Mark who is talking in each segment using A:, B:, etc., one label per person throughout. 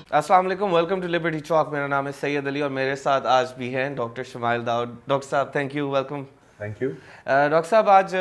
A: अस्सलाम वालेकुम, welcome to liberty चौक। मेरा नाम है सैयद अली और मेरे साथ आज भी हैं डॉक्टर शिमाइल दाऊद। डॉक्टर साहब thank you, welcome.
B: Thank you.
A: Doctor साहब आज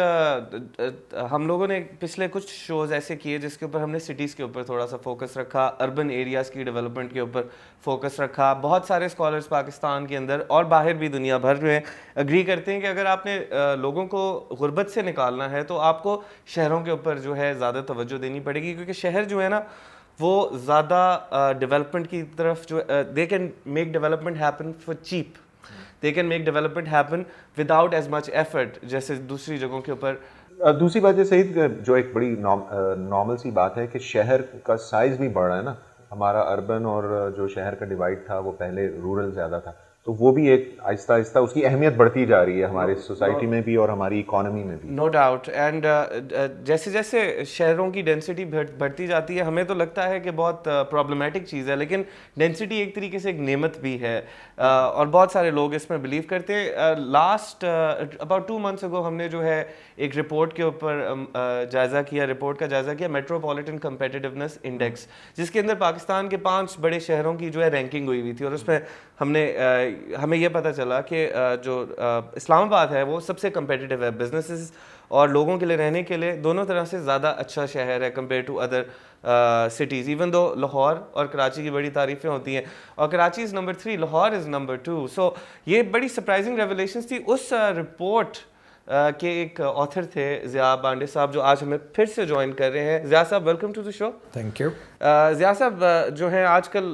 A: हम लोगों ने पिछले कुछ शोज़ ऐसे किए जिसके ऊपर हमने सिटीज़ के ऊपर थोड़ा सा फोकस रखा, अर्बन एरियाज़ की डेवलपमेंट के ऊपर फोकस रखा। बहुत सारे स्कॉलर्स पाकिस्तान के अंदर और बाहर भी दुनिया भर में एग्री करते हैं कि अगर आपने लोगों को गुर्बत से निकालना है तो आपको शहरों के ऊपर जो है ज़्यादा तवज्जो देनी पड़ेगी, क्योंकि शहर जो है ना वो ज़्यादा डेवलपमेंट की तरफ जो they can make development happen for cheap, they can make development happen without as much effort, जैसे दूसरी जगहों के ऊपर।
B: दूसरी बात ये सही, जो एक बड़ी नॉर्मल सी बात है कि शहर का साइज़ भी बढ़ रहा है ना। हमारा अर्बन और जो शहर का डिवाइड था वो पहले रूरल ज़्यादा था, तो वो भी एक आहिस्ता आहिस्ता उसकी अहमियत बढ़ती जा रही है हमारे सोसाइटी में भी और हमारी इकोनॉमी में भी।
A: No doubt. एंड जैसे जैसे शहरों की डेंसिटी बढ़ती जाती है, हमें तो लगता है कि बहुत प्रॉब्लमेटिक चीज़ है, लेकिन डेंसिटी एक तरीके से एक नेमत भी है और बहुत सारे लोग इसमें बिलीव करते हैं। लास्ट अबाउट 2 months ago हमने जो है एक रिपोर्ट के ऊपर रिपोर्ट का जायज़ा किया, मेट्रोपॉलिटन कम्पिटिटिवनेस इंडेक्स, जिसके अंदर पाकिस्तान के 5 बड़े शहरों की जो है रैंकिंग हुई थी। और उसमें हमें यह पता चला कि जो इस्लामाबाद है वो सबसे कम्पिटिटिव है, बिजनेसेस और लोगों के लिए रहने के लिए दोनों तरह से ज़्यादा अच्छा शहर है compare to other cities. Even though Lahore और कराची की बड़ी तारीफ़ें होती हैं और Karachi is number 3, Lahore is number 2। So ये बड़ी सरप्राइजिंग रेवलेशंस थी। उस रिपोर्ट के एक ऑथर थे ज़िया बांडे साहब, जो आज हमें फिर से ज्वाइन कर रहे हैं। ज़िया साहब welcome to the show.
C: Thank you.
A: Zia साहब जो है आजकल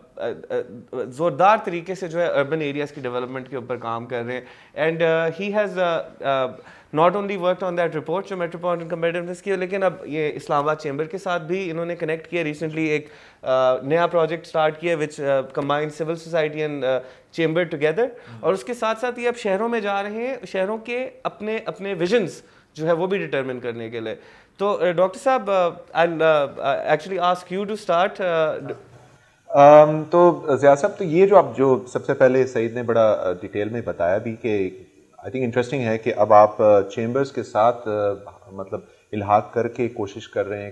A: ज़ोरदार तरीके से जो है अर्बन एरियाज़ की डेवलपमेंट के ऊपर काम कर रहे हैं। And he has not only worked on that report जो मेट्रोपॉलिटन कम्पिटिटिवनेस की, लेकिन अब ये इस्लामाबाद चैम्बर के साथ भी इन्होंने कनेक्ट किया। रिसेंटली एक नया प्रोजेक्ट स्टार्ट किया which combine civil society and chamber together, और उसके साथ साथ ये अब शहरों में जा रहे हैं, शहरों के अपने अपने विजन्स जो है वो भी डिटरमिन करने के लिए। तो डॉक्टर साहब I actually ask you to start.
B: तो ज़िया साहब, तो ये जो आप जो सबसे पहले सईद ने बड़ा डिटेल में बताया भी कि आई थिंक इंटरेस्टिंग है कि अब आप चेम्बर्स के साथ मतलब इल्हाक करके कोशिश कर रहे हैं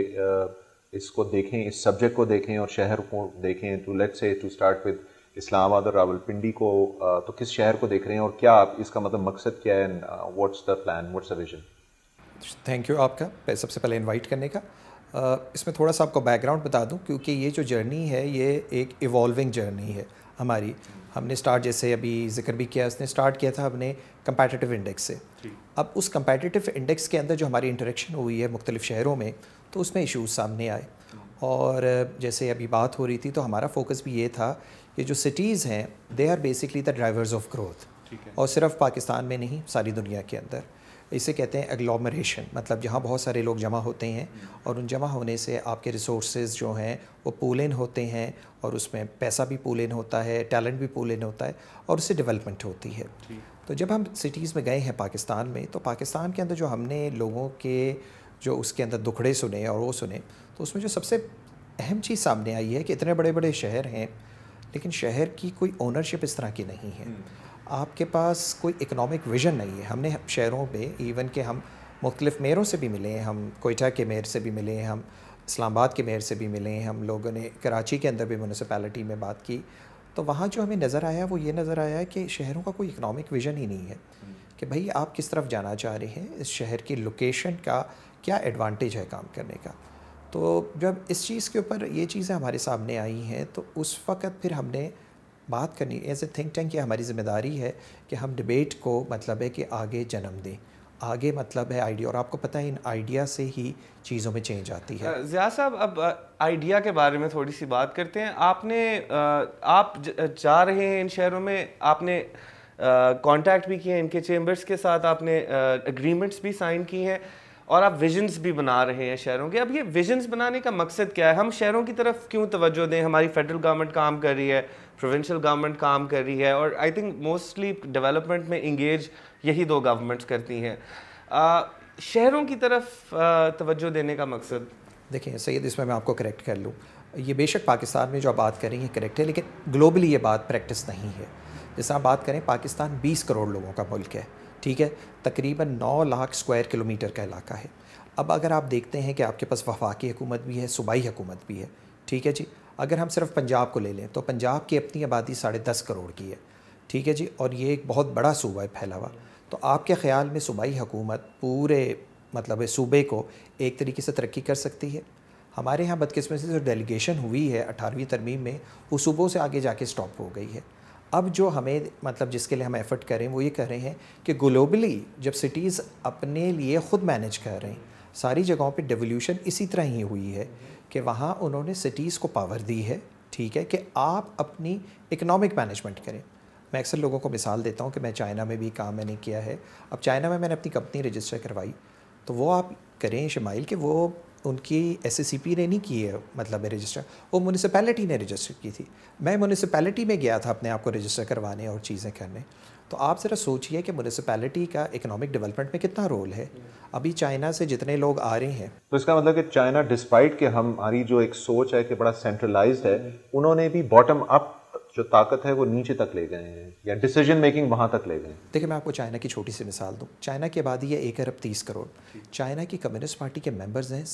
B: कि इसको देखें, इस सब्जेक्ट को देखें और शहर को देखें। तो let's say to start with Islamabad और रावलपिंडी को, तो किस शहर को देख रहे हैं और क्या आप इसका मतलब मकसद क्या है, what's the plan, what's the vision?
C: Thank you आपका सबसे पहले इनवाइट करने का। इसमें थोड़ा सा आपको बैकग्राउंड बता दूं, क्योंकि ये जो जर्नी है ये एक इवॉल्विंग जर्नी है हमारी। हमने स्टार्ट, जैसे अभी जिक्र भी किया, उसने स्टार्ट किया था हमने कंपैटिटिव इंडेक्स से। अब उस कंपैटिटिव इंडेक्स के अंदर जो हमारी इंटरेक्शन हुई है मुख्तलिफ शहरों में, तो उसमें इश्यूज सामने आए। और जैसे अभी बात हो रही थी तो हमारा फोकस भी ये था कि जो सिटीज़ हैं they are basically the drivers of growth, और सिर्फ पाकिस्तान में नहीं, सारी दुनिया के अंदर। इसे कहते हैं एग्लोमरेशन, मतलब जहाँ बहुत सारे लोग जमा होते हैं और उन जमा होने से आपके रिसोर्सेज जो हैं वो पूल इन होते हैं, और उसमें पैसा भी पूल इन होता है, टैलेंट भी पूल इन होता है, और उससे डेवलपमेंट होती है। तो जब हम सिटीज़ में गए हैं पाकिस्तान में, तो पाकिस्तान के अंदर जो हमने लोगों के जो उसके अंदर दुखड़े सुने और वो सुने, तो उसमें जो सबसे अहम चीज़ सामने आई है कि इतने बड़े बड़े शहर हैं लेकिन शहर की कोई ओनरशिप इस तरह की नहीं है। आपके पास कोई इकनॉमिक विज़न नहीं है। हमने शहरों में, इवन कि हम मुख्तलिफ़ मेयरों से भी मिले हैं, हम कोयटा के मेयर से भी मिले हैं, हम इस्लामाबाद के मेयर से भी मिले हैं, हम लोगों ने कराची के अंदर भी म्यूनसिपैलिटी में बात की, तो वहाँ जो हमें नज़र आया वो ये नज़र आया कि शहरों का कोई इकनॉमिक विज़न ही नहीं है कि भाई आप किस तरफ जाना चाह रहे हैं, इस शहर की लोकेशन का क्या एडवांटेज है काम करने का। तो जब इस चीज़ के ऊपर ये चीज़ें हमारे सामने आई हैं, तो उस वक़्त फिर हमने बात करनी, एज ए थिंक टैंक, ये हमारी ज़िम्मेदारी है कि हम डिबेट को मतलब है कि आगे जन्म दें। आगे मतलब है आइडिया, और आपको पता है इन आइडिया से ही चीज़ों में चेंज आती है।
A: ज़िया साहब, अब आइडिया के बारे में थोड़ी सी बात करते हैं। आप जा रहे हैं इन शहरों में, आपने कांटेक्ट भी किए इनके चेम्बर्स के साथ, आपने एग्रीमेंट्स भी साइन की हैं और आप विजन्स भी बना रहे हैं शहरों के। अब ये विजन्स बनाने का मकसद क्या है? हम शहरों की तरफ क्यों तवज्जो दें? हमारी फेडरल गवर्नमेंट काम कर रही है, प्रोविंशियल गवर्नमेंट काम कर रही है, और आई थिंक मोस्टली डेवलपमेंट में इंगेज यही 2 गवर्नमेंट्स करती हैं। शहरों की तरफ तवज्जो देने का मकसद?
C: देखिए सैयद, इसमें मैं आपको करेक्ट कर लूँ, ये बेशक पाकिस्तान में जो आप बात करेंगे करेक्ट है, लेकिन ग्लोबली ये बात प्रैक्टिस नहीं है। जैसे आप बात करें, पाकिस्तान 20 करोड़ लोगों का मुल्क है, ठीक है, तकरीबन 9 लाख स्क्वायर किलोमीटर का इलाका है। अब अगर आप देखते हैं कि आपके पास वफाकी हुकूमत भी है, सूबाई हुकूमत भी है, ठीक है जी, اگر ہم صرف پنجاب کو لے لیں تو پنجاب کی اپنی آبادی 10.5 کروڑ کی ہے، ٹھیک ہے جی، اور یہ ایک بہت بڑا صوبہ ہے پھیلا ہوا. تو آپ کے خیال میں صوبائی حکومت پورے مطلب صوبے کو ایک طریقے سے ترقی کر سکتی ہے؟ ہمارے ہاں بدقسمتی سے جو ڈیلیگیشن ہوئی ہے 18ویں ترمیم میں وہ صوبوں سے آگے جا کے سٹاپ ہو گئی ہے. اب جو ہمیں مطلب جس کے لیے ہم ایفرٹ کریں وہ یہ کر رہے ہیں کہ گلوبلی جب سٹیز اپنے لیے خود مینیج کر رہے ہیں، ساری جگہوں پہ ڈیولوشن اسی طرح ہی ہوئی ہے کہ وہاں انہوں نے سٹیز کو پاور دی ہے، ٹھیک ہے، کہ آپ اپنی اکنامک مینجمنٹ کریں. میں اکثر لوگوں کو مثال دیتا ہوں کہ میں چائنا میں بھی کام میں نے کیا ہے. اب چائنا میں نے اپنی کمپنی رجسٹر کروائی تو وہ آپ کریں شمائل کہ وہ ان کی ایس سی پی نے نہیں کی ہے مطلب رجسٹر، وہ میونسپیلٹی نے رجسٹر کی تھی. میں میونسپیلٹی میں گیا تھا اپنے آپ کو رجسٹر کروانے اور چیزیں کرنے. تو آپ ذرا سوچئے کہ میونسپیلٹی کا اکنامک ڈیولپمنٹ میں کتنا رول ہے. ابھی چائنا سے جتنے لوگ آ رہے ہیں،
B: تو اس کا مطلب کہ چائنا ڈسپائٹ کہ ہماری جو ایک سوچ ہے کہ بڑا سینٹرلائزڈ ہے، انہوں نے بھی باٹم اپ جو طاقت ہے وہ نیچے تک لے گئے ہیں یا ڈیسیجن میکنگ وہاں تک لے گئے ہیں.
C: دیکھیں میں آپ کو چائنا کی چھوٹی سی مثال دوں. چائنا کی آبادی ہے 1.30 ارب. چائنا کی کمیونسٹ پارٹی کے ممبرز ہیں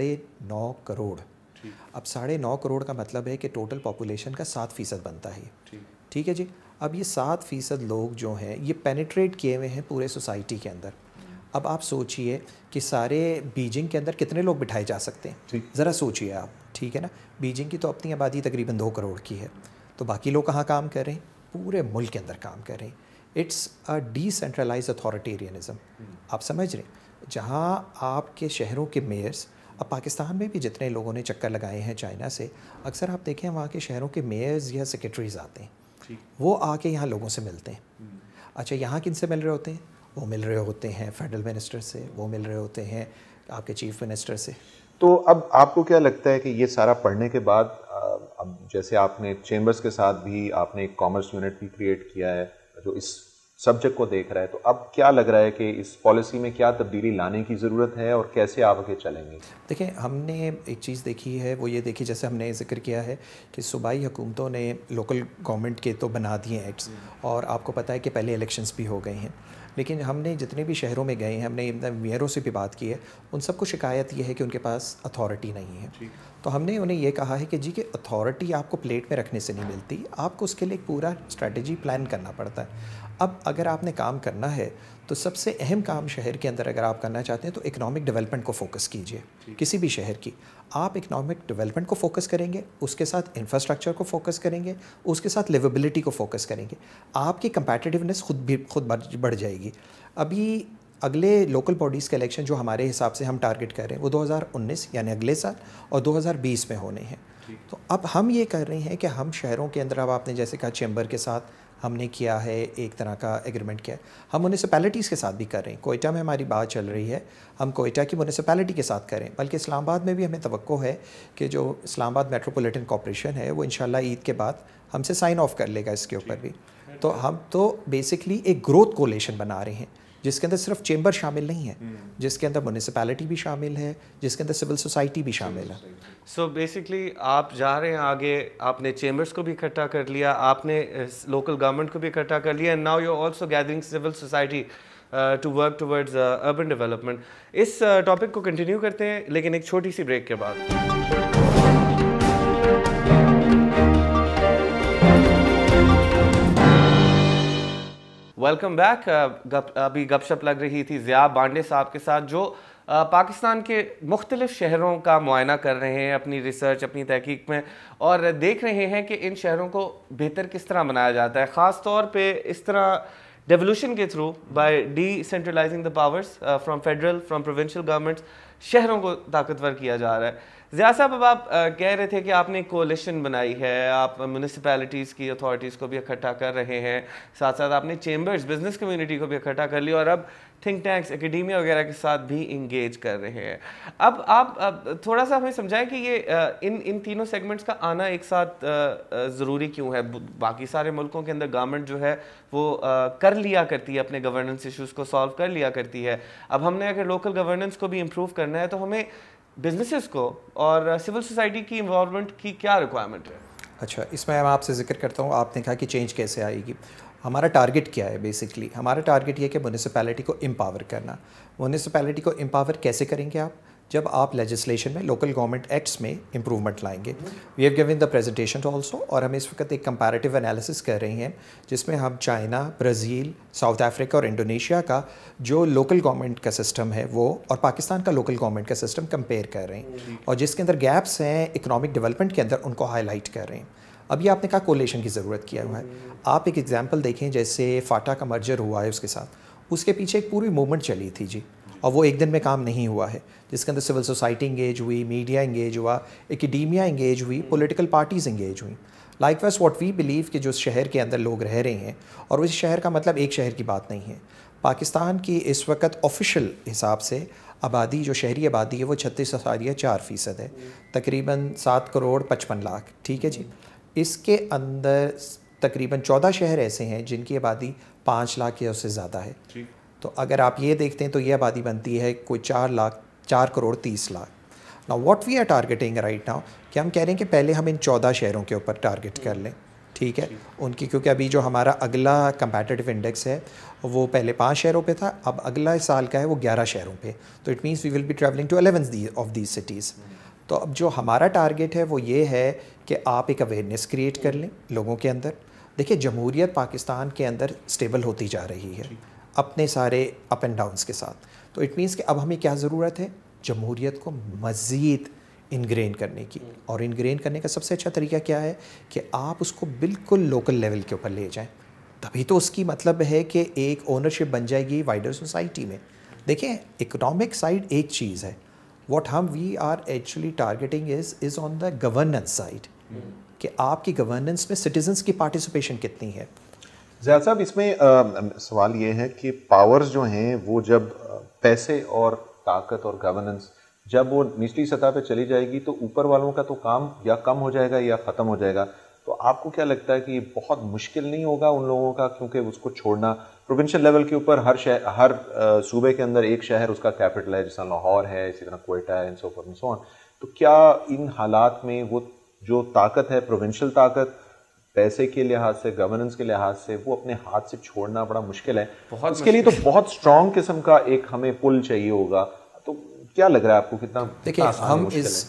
C: 9.5 کروڑ. اب 9.5 کروڑ کا مطلب ہے کہ ٹوٹل پاپولیشن کا 7% بنتا ہے، ٹھیک ہے جی. اب یہ 7% لوگ جو ہیں یہ پینیٹریٹ کیے ہوئے ہیں پورے سوسائٹی کے اندر. اب آپ سوچئے کہ سارے بیجنگ کے اندر کتنے لوگ بٹھائے جا سکتے ہیں، ذرا سوچئے آپ، ٹھیک ہے نا. بیجنگ کی تو اپنی آبادی تقریباً 2 کروڑ کی ہے، تو باقی لوگ کہاں کام کر رہے ہیں؟ پورے ملک کے اندر کام کر رہے ہیں. It's a decentralise authoritarianism. آپ سمجھ رہے ہیں، جہاں آپ کے شہروں کے میئرس، اب پاکستان میں بھی جتنے لوگوں نے چکر لگائے ہیں چائنا سے، اکثر آپ دیکھیں وہاں کے شہروں کے میئرز یا سیکرٹریز آتے ہیں، وہ آ کے یہاں لوگوں سے ملتے ہیں. اچھا یہاں کن سے مل رہے ہوتے ہیں؟ وہ مل رہے ہوتے ہیں فیڈرل منسٹر سے، وہ مل رہے ہوتے ہیں آپ کے چیف منسٹر سے.
B: تو اب آپ کو کیا لگتا ہے کہ یہ سارا پڑھنے کے بعد، اب جیسے آپ نے چیمبرز کے ساتھ بھی آپ نے ایک کامرس یونٹ بھی کریٹ کیا ہے جو اس سبجیکٹ کو دیکھ رہا ہے، تو اب کیا لگ رہا ہے کہ اس پالیسی میں کیا تبدیلی لانے کی ضرورت ہے اور کیسے آپ آگے چلیں گے؟
C: دیکھیں ہم نے ایک چیز دیکھی ہے، وہ یہ دیکھی جیسے ہم نے ذکر کیا ہے کہ صوبائی حکومتوں نے لوکل گورنمنٹ کے تو بنا دیے ایکٹس، اور آپ کو پتہ ہے کہ پہلے الیکشنز بھی ہو گئے ہیں. لیکن ہم نے جتنے بھی شہروں میں گئے ہیں، ہم نے میئروں سے بھی بات کی ہے، ان سب کو شکایت یہ ہے کہ ان کے پاس اتھارٹی نہیں ہے. تو ہم نے انہیں یہ کہا ہے کہ جی کہ اتھارٹی آپ کو پلیٹ میں رکھنے سے نہیں ملتی، آپ کو اس کے لیے ایک پورا اسٹریٹجی پلان کرنا پڑتا ہے. اب اگر آپ نے کام کرنا ہے تو سب سے اہم کام شہر کے اندر اگر آپ کرنا چاہتے ہیں تو اکنامک ڈیولپمنٹ کو فوکس کیجئے. کسی بھی شہر کی آپ اکنامک ڈیولپمنٹ کو فوکس کریں گے، اس کے ساتھ انفراسٹرکچر کو فوکس کریں گے، اس کے ساتھ لیویبلٹی کو فوکس کریں گے، آپ کی کمپیٹیونیس خود بڑھ جائے گی. ابھی اگلے لوکل باڈیز کے الیکشن جو ہمارے حساب سے ہم ٹارگٹ کر رہے ہیں وہ 2019 یعنی اگلے سال اور 2020 میں ہونے ہیں. تو اب ہم یہ کر رہے ہیں کہ ہم شہروں کے اندر، اب آپ نے جیسے کہا چیمبر کے ساتھ ہم نے کیا ہے ایک طرح کا ایگریمنٹ کیا ہے، ہم میونسپیلٹیز کے ساتھ بھی کر رہے ہیں. کوئٹہ میں ہماری بات چل رہی ہے، ہم کوئٹہ کی میونسپیلٹی کے ساتھ کریں، بلکہ اسلام آباد میں بھی ہمیں توقع ہے کہ جو اسلام آباد میٹروپولیٹن کارپوریشن ہے وہ انشاءاللہ عید کے بعد ہم سے سائن آف کر لے گا اس کے اوپر بھی. تو ہم تو بیسکلی ایک گروتھ کولیشن بنا رہے ہیں جس کے اندر صرف چیمبر شامل نہیں ہے، جس کے اندر میونسپیلٹی بھی شامل ہے، جس کے اندر سول سوسائٹی بھی شامل ہے.
A: سو بیسکلی آپ جا رہے ہیں آگے، آپ نے چیمبرز کو بھی اکٹھا کر لیا، آپ نے لوکل گورنمنٹ کو بھی اکٹھا کر لیا، and now you also gathering civil society to work towards urban development. اس ٹاپک کو کنٹینیو کرتے ہیں لیکن ایک چھوٹی سی بریک کے بعد. Welcome back. ابھی گپ شپ لگ رہی تھی زیا بانڈے صاحب کے ساتھ جو پاکستان کے مختلف شہروں کا معائنہ کر رہے ہیں اپنی ریسرچ اپنی تحقیق میں، اور دیکھ رہے ہیں کہ ان شہروں کو بہتر کس طرح بنایا جاتا ہے، خاص طور پہ اس طرح ڈیولوشن کے through by decentralising the powers from federal from provincial governments. شہروں کو طاقتور کیا جا رہا ہے. ضیاء صاحب اب آپ کہہ رہے تھے کہ آپ نے کولیشن بنائی ہے، آپ میونسپیلٹیز کی اتھارٹیز کو بھی اکٹھا کر رہے ہیں، ساتھ ساتھ آپ نے چیمبرز بزنس کمیونٹی کو بھی اکٹھا کر لیا، اور اب تھنک ٹینکس اکیڈیمیا وغیرہ کے ساتھ بھی انگیج کر رہے ہیں. اب آپ تھوڑا سا ہمیں سمجھائیں کہ یہ ان تینوں سیگمنٹس کا آنا ایک ساتھ ضروری کیوں ہے؟ باقی سارے ملکوں کے اندر گورنمنٹ جو ہے وہ کر لیا کرتی ہے، اپنے گورننس ایشوز کو سالو کر لیا کرتی ہے. اب ہم نے اگر لوکل گورننس کو بھی امپروو کرنا ہے تو ہمیں بزنسز کو اور سول سوسائٹی کی انوالومنٹ کی کیا ریکوائرمنٹ ہے؟
C: اچھا اس میں میں آپ سے ذکر کرتا ہوں. آپ نے کہا کہ چینج کیسے آئے گی. ہمارا ٹارگٹ کیا ہے؟ بیسکلی ہمارا ٹارگٹ یہ کہ میونسپیلٹی کو امپاور کرنا. میونسپیلٹی کو امپاور کیسے کریں گے آپ؟ جب آپ لیجسلیشن میں لوکل گورنمنٹ ایکٹس میں امپرومنٹ لائیں گے. We have given the presentation also, اور ہم اس وقت ایک کمپیریٹیو انالیسس کر رہے ہیں جس میں ہم چائنا, برازیل, ساؤتھ افریقہ اور انڈونیشیا کا جو لوکل گورنمنٹ کا سسٹم ہے وہ اور پاکستان کا لوکل گورنمنٹ کا سسٹم کمپیئر کر رہے ہیں, اور جس کے اندر گیپس ہیں اکنامک ڈیولپمنٹ کے اندر ان کو ہائی لائٹ کر رہے ہیں. ابھی آپ نے کہا کولیشن کی ضرورت کیا ہوا ہے. آپ ایک ایگزامپل دیکھیں, جیسے فاٹا کا مرجر ہوا ہے اس کے ساتھ, اس کے پیچھے ایک پوری موومنٹ چلی تھی جی, اور وہ ایک دن میں کام نہیں ہوا ہے, جس کے اندر سول سوسائٹی انگیج ہوئی, میڈیا انگیج ہوا, ایکیڈیمیا انگیج ہوئی, پولیٹیکل پارٹیز انگیج ہوئیں. Likewise what we believe کہ جو شہر کے اندر لوگ رہ رہے ہیں, اور اس شہر کا مطلب ایک شہر کی بات نہیں ہے. پاکستان کی اس وقت آفیشیل حساب سے آبادی, جو شہری آبادی ہے وہ 36.4% ہے, تقریباً 7 کروڑ 55 لاکھ, ٹھیک ہے جی. اس کے اندر تقریباً 14 شہر ایسے ہیں جن کی آبادی 5 لاکھ یا اس سے زیادہ ہے. تو اگر آپ یہ دیکھتے ہیں تو یہ آبادی بنتی ہے کوئی 4 کروڑ 30 لاکھ. نا what we are targeting right now, کہ ہم کہہ رہے ہیں کہ پہلے ہم ان 14 شہروں کے اوپر ٹارگیٹ کر لیں, ٹھیک ہے, ان کی, کیونکہ ابھی جو ہمارا اگلا کمپیٹیٹیو انڈیکس ہے وہ پہلے 5 شہروں پہ تھا, اب اگلا سال کا ہے وہ 11 شہروں پہ. تو it means we will be travelling to 11 of these cities. تو اب جو ہمارا ٹارگیٹ ہے وہ یہ ہے کہ آپ ایک اویئرنیس کریٹ کر لیں لوگوں کے اندر. دیکھیے جمہوریت پاکستان کے اندر اسٹیبل ہوتی جا رہی ہے اپنے سارے اپ اینڈ ڈاؤنس کے ساتھ. تو اٹ مینس کہ اب ہمیں کیا ضرورت ہے, جمہوریت کو مزید انگرین کرنے کی. اور انگرین کرنے کا سب سے اچھا طریقہ کیا ہے کہ آپ اس کو بالکل لوکل لیول کے اوپر لے جائیں, تبھی تو اس کی مطلب ہے کہ ایک اونرشپ بن جائے گی وائڈر سوسائٹی میں. دیکھیں اکنامک سائڈ ایک چیز ہے, واٹ ہم we are actually targeting is on the governance side, کہ آپ کی گورننس میں سٹیزنس کی پارٹیسپیشن کتنی ہے.
B: زیاد صاحب اس میں سوال یہ ہے کہ پاورز جو ہیں وہ جب پیسے اور طاقت اور گورننس جب وہ نچلی سطح پہ چلی جائے گی تو اوپر والوں کا تو کام یا کم ہو جائے گا یا ختم ہو جائے گا. تو آپ کو کیا لگتا ہے کہ یہ بہت مشکل نہیں ہوگا ان لوگوں کا, کیونکہ اس کو چھوڑنا پروونشل لیول کے اوپر ہر صوبے کے اندر ایک شہر اس کا کیپٹل ہے, جس طرح لاہور ہے, اسی طرح کوئٹہ ہے, اینڈ سو فارتھ اینڈ سو آن. تو کیا ان حالات میں وہ جو طاقت ہے, پروونشل طاقت, پیسے کے لحاظ سے, گورننس کے لحاظ سے, وہ اپنے ہاتھ سے چھوڑنا بڑا مشکل ہے؟ اس کے لیے تو بہت اسٹرانگ قسم کا ایک ہمیں پل چاہیے ہوگا. تو کیا لگ رہا ہے آپ کو کتنا؟
C: دیکھیں ہم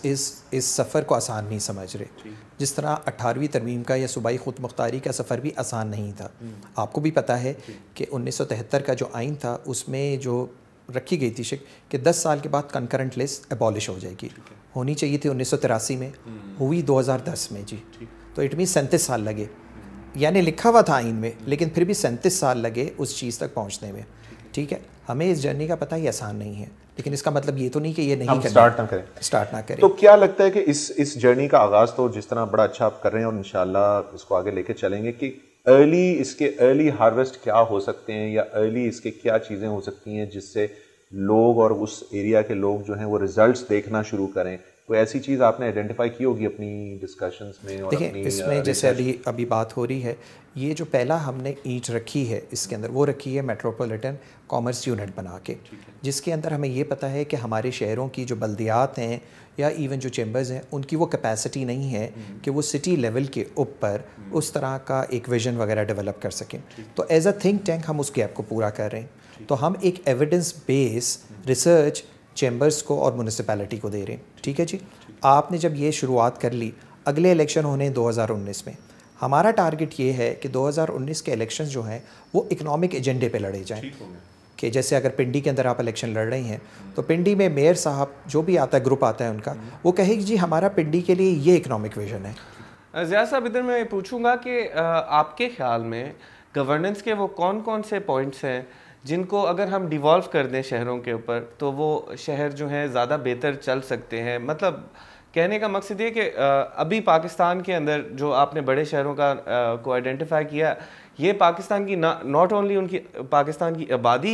C: اس سفر کو آسان نہیں سمجھ رہے, جس طرح 18ویں ترمیم کا یا صوبائی خود مختاری کا سفر بھی آسان نہیں تھا. آپ کو بھی پتہ ہے کہ 1973 کا جو آئین تھا اس میں جو رکھی گئی تھی شک کہ 10 سال کے بعد کنکرنٹ لسٹ ایبالش ہو جائے گی. ہونی چاہیے تھی 1983 میں, ہوئی 2010 میں جی. تو اٹ مینس 37 سال لگے, یعنی لکھا ہوا تھا آئین میں, لیکن پھر بھی 37 سال لگے اس چیز تک پہنچنے میں. ٹھیک ہے, ہمیں اس جرنی کا پتہ یہ آسان نہیں ہے, لیکن اس کا مطلب یہ تو نہیں کہ یہ نہیں اسٹارٹ نہ کریں.
B: تو کیا لگتا ہے کہ اس جرنی کا آغاز تو جس طرح بڑا اچھا آپ کر رہے ہیں اور انشاءاللہ اس کو آگے لے کے چلیں گے, کہ اس کے ارلی ہارویسٹ کیا ہو سکتے ہیں, یا ارلی اس کے کیا چیزیں ہو سکتی ہیں جس سے لوگ اور اس ایریا کے لوگ جو ہیں وہ ریزلٹس دیکھنا شروع کریں؟ کوئی ایسی چیز آپ نے آئیڈینٹیفائی کی ہوگی اپنی ڈسکشنز میں؟ اور
C: دیکھیں اس میں جیسے ابھی بات ہو رہی ہے, یہ جو پہلا ہم نے اینٹ رکھی ہے اس کے اندر, وہ رکھی ہے میٹروپولیٹن کامرس یونٹ بنا کے, جس کے اندر ہمیں یہ پتہ ہے کہ ہمارے شہروں کی جو بلدیات ہیں یا ایون جو چیمبرز ہیں ان کی وہ کیپیسٹی نہیں ہے کہ وہ سٹی لیول کے اوپر اس طرح کا ایک ویژن وغیرہ ڈیولپ کر سکیں. تو ایز اے تھنک ٹینک ہم اس گیپ کو پورا کر رہے ہیں. تو ہم ایک ایویڈنس بیس ریسرچ چیمبرز کو اور میونسپیلٹی کو دے رہے ہیں. ٹھیک ہے جی, آپ نے جب یہ شروعات کر لی, اگلے الیکشن ہونے 2019 میں, ہمارا ٹارگٹ یہ ہے کہ 2019 کے الیکشنز جو ہیں وہ اکنامک ایجنڈے پہ لڑے جائیں. کہ جیسے اگر پنڈی کے اندر آپ الیکشن لڑ رہے ہیں تو پنڈی میں میئر صاحب جو بھی آتا ہے, گروپ آتا ہے ان کا, وہ کہے کہ جی ہمارا پنڈی کے لیے یہ اکنامک ویژن ہے.
A: ضیاء صاحب ادھر میں پوچھوں گا کہ آپ کے خیال میں گورننس کے وہ کون کون سے پوائنٹس ہیں جن کو اگر ہم ڈیوالو کر دیں شہروں کے اوپر تو وہ شہر جو ہیں زیادہ بہتر چل سکتے ہیں؟ مطلب کہنے کا مقصد یہ کہ ابھی پاکستان کے اندر جو آپ نے بڑے شہروں کو آئیڈینٹیفائی کیا, یہ پاکستان کی ناٹ اونلی ان کی پاکستان کی آبادی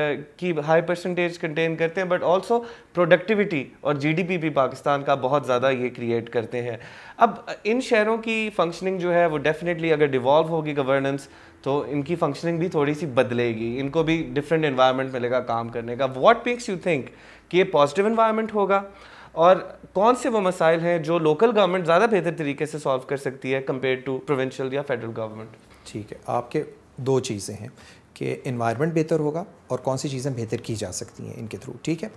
A: کی ہائی پرسنٹیج کنٹین کرتے ہیں, بٹ آلسو پروڈکٹیوٹی اور جی ڈی پی بھی پاکستان کا بہت زیادہ یہ کریٹ کرتے ہیں. اب ان شہروں کی فنکشننگ جو ہے وہ ڈیفینیٹلی اگر ڈیوالو ہوگی گورننس تو ان کی فنکشننگ بھی تھوڑی سی بدلے گی, ان کو بھی ڈفرینٹ انوائرمنٹ ملے گا کام کرنے کا. واٹ میکس یو تھنک کہ یہ پازیٹیو انوائرمنٹ ہوگا, اور کون سے وہ مسائل ہیں جو لوکل گورنمنٹ زیادہ بہتر طریقے سے سالو کر سکتی ہے کمپیئر ٹو پروونشل یا فیڈرل گورنمنٹ؟
C: ٹھیک ہے, آپ کے 2 چیزیں ہیں کہ انوائرمنٹ بہتر ہوگا اور کون سی چیزیں بہتر کی جا سکتی ہیں ان کے تھرو. ٹھیک ہے,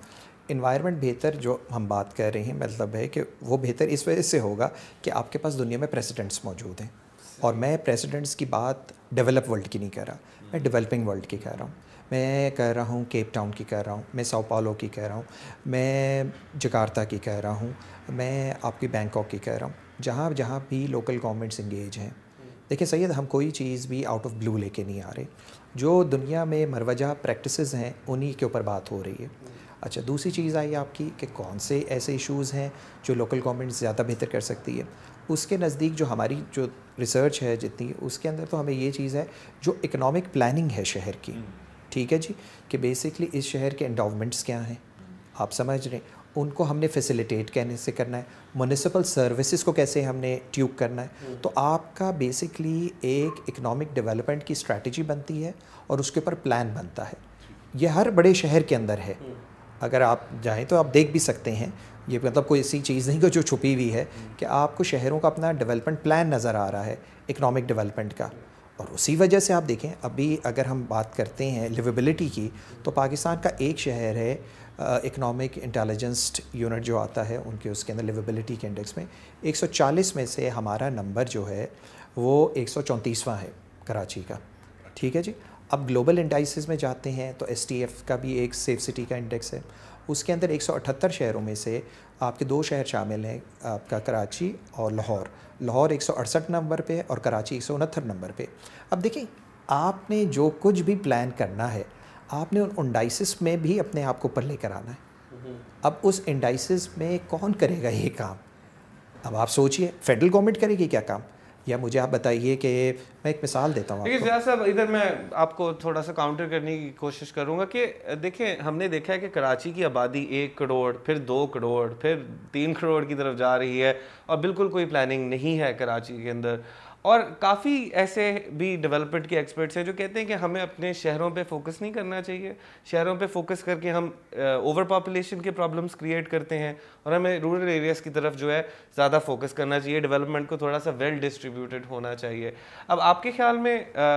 C: انوائرمنٹ بہتر جو ہم بات کر رہے ہیں مطلب ہے کہ وہ بہتر اس وجہ سے ہوگا کہ آپ کے پاس دنیا میں پریسیڈنٹس موجود ہیں، اور میں پریسیڈنٹس کی بات ڈیولپ ورلڈ کی نہیں کر رہا، میں ڈیولپنگ ورلڈ کی کہہ رہا ہوں، میں کہہ رہا ہوں کیپ ٹاؤن کی کہہ رہا ہوں، میں ساؤ پاولو کی کہہ رہا ہوں، میں جکارتا کی کہہ رہا ہوں، میں آپ کی بینکاک کی کہہ رہا ہوں، جہاں بھی لوکل گورنمنٹس انگیج ہیں۔ دیکھیں سید، ہم کوئی چیز بھی آؤٹ آف بلو لے کے نہیں آ رہے، جو دنیا میں مروجہ پریکٹسز ہیں انہی کے اوپر بات ہو رہی ہے۔ اچھا، دوسری چیز آئی آپ کی کہ کون سے ایسے ایشوز ہیں جو لوکل گورنمنٹ زیادہ بہتر کر سکتی ہے۔ اس کے نزدیک جو ہماری جو ریسرچ ہے جتنی، اس کے اندر تو ہمیں یہ چیز ہے جو اکنامک پلاننگ ہے شہر کی، ٹھیک ہے جی، کہ بیسکلی اس شہر کے انڈاؤمنٹس کیا ہیں، آپ سمجھ رہے ہیں، ان کو ہم نے فیسیلیٹیٹ کیسے کرنا ہے، میونسپل سروسز کو کیسے ہم نے ٹیوب کرنا ہے۔ تو آپ کا بیسکلی ایک اکنامک ڈیولپمنٹ کی اسٹریٹجی بنتی ہے اور اس کے اوپر پلان بنتا ہے۔ یہ ہر بڑے شہر کے اندر ہے، اگر آپ جائیں تو آپ دیکھ بھی سکتے ہیں، یہ مطلب کوئی ایسی چیز نہیں کہ جو چھپی ہوئی ہے، کہ آپ کو شہروں کا اپنا ڈیولپمنٹ پلان نظر آ رہا ہے اکنامک ڈیولپمنٹ کا۔ اور اسی وجہ سے آپ دیکھیں ابھی اگر ہم بات کرتے ہیں لیویبلٹی کی، تو پاکستان کا ایک شہر ہے اکنامک انٹیلیجنس یونٹ جو آتا ہے ان کے، اس کے اندر لیویبلٹی کے انڈیکس میں 140 میں سے ہمارا نمبر جو ہے وہ 134واں ہے کراچی کا، ٹھیک ہے جی۔ اب گلوبل انڈائسز میں جاتے ہیں تو ایس ٹی ایف کا بھی ایک سیف سٹی کا انڈیکس ہے، اس کے اندر 178 شہروں میں سے آپ کے 2 شہر شامل ہیں، آپ کا کراچی اور لاہور۔ لاہور 168 نمبر پہ اور کراچی 169 نمبر پہ۔ اب دیکھیں، آپ نے جو کچھ بھی پلان کرنا ہے، آپ نے ان انڈائسز میں بھی اپنے آپ کو اوپر لے کر آنا ہے۔ اب اس انڈائسز میں کون کرے گا یہ کام؟ اب آپ سوچئے، فیڈرل گورنمنٹ کرے گی کیا کام، یا مجھے آپ بتائیے کہ میں ایک مثال دیتا ہوں۔
A: لیکن زیا صاحب، ادھر میں آپ کو تھوڑا سا کاؤنٹر کرنے کی کوشش کروں گا کہ دیکھیں، ہم نے دیکھا ہے کہ کراچی کی آبادی 1 کروڑ، پھر 2 کروڑ، پھر 3 کروڑ کی طرف جا رہی ہے، اور بالکل کوئی پلاننگ نہیں ہے کراچی کے اندر۔ اور کافی ایسے بھی ڈیولپمنٹ کے ایکسپرٹس ہیں جو کہتے ہیں کہ ہمیں اپنے شہروں پہ فوکس نہیں کرنا چاہیے، شہروں پہ فوکس کر کے ہم اوور پاپولیشن کے پرابلمس کریٹ کرتے ہیں، اور ہمیں رورل ایریاز کی طرف جو ہے زیادہ فوکس کرنا چاہیے، ڈیولپمنٹ کو تھوڑا سا ویل ڈسٹریبیوٹیڈ ہونا چاہیے۔ اب آپ کے خیال میں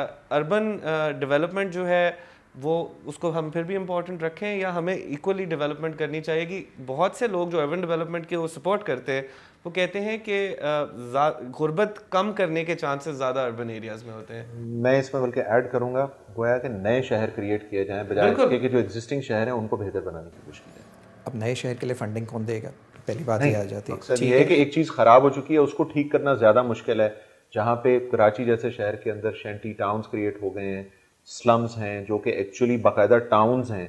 A: اربن ڈیولپمنٹ جو ہے وہ، اس کو ہم پھر بھی امپورٹنٹ رکھیں، یا ہمیں ایکولی ڈیولپمنٹ کرنی چاہیے؟ کہ بہت سے لوگ جو اربن ڈیولپمنٹ کے وہ سپورٹ کرتے ہیں، وہ کہتے ہیں کہ غربت کم کرنے کے چانسز زیادہ اربن ایریاز میں ہوتے ہیں۔
B: میں اس میں بلکہ ایڈ کروں گا، گویا کہ نئے شہر کریٹ کیے جائیں بجائے اس کے کہ جو ایگزسٹنگ شہر ہیں ان کو بہتر بنانے کی کوشش کی جائے۔
C: اب نئے شہر کے لیے فنڈنگ کون دے گا؟ پہلی بات یہ آ جاتی ہے۔
B: مقصد یہ ہے کہ ایک چیز خراب ہو چکی ہے، اس کو ٹھیک کرنا زیادہ مشکل ہے۔ جہاں پہ کراچی جیسے شہر کے اندر شینٹی ٹاؤنز کریٹ ہو گئے ہیں، سلمز ہیں جو کہ ایکچولی باقاعدہ ٹاؤنز ہیں،